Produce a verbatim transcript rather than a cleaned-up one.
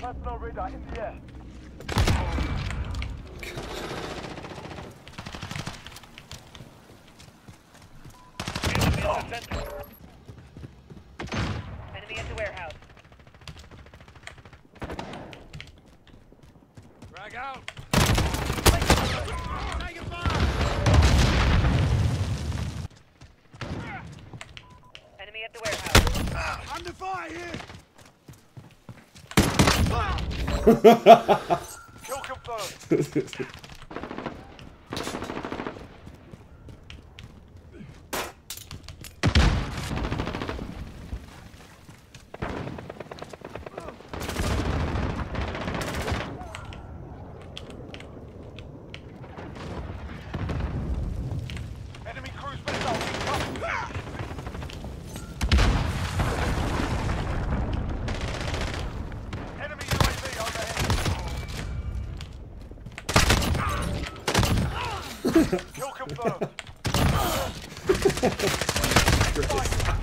Personal radar in the air. Enemy at the warehouse. Drag out. Taking fire! Enemy at the warehouse. Under fire here! Kill confirmed. Enemy cruise missile. Enemy U A V overhead. Kill confirmed.